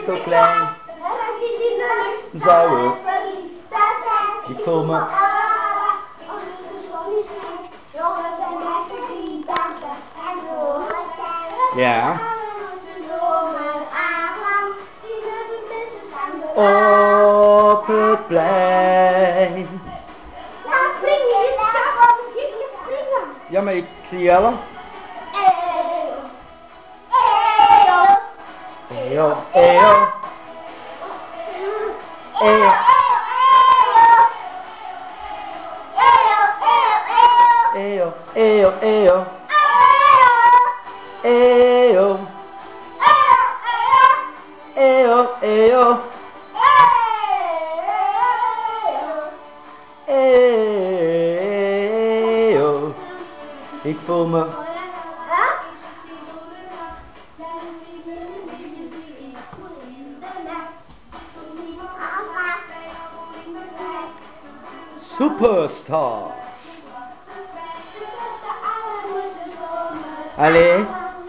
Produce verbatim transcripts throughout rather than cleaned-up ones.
zo klein, zou het niet komen. Ja. Op het plein. Ja, maar ik zie Jelle. Eyo, eyo. Eyo. Eyo, eyo, eyo. Eyo. Eyo, eyo. Eyo. Ik voel me. Superstars. Allee.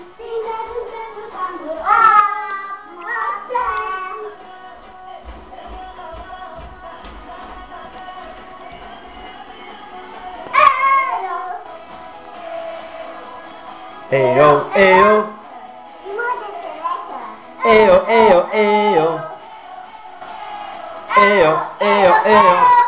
Eyo, eyo. Eyo, eyo, eyo. Eyo, eyo, eyo.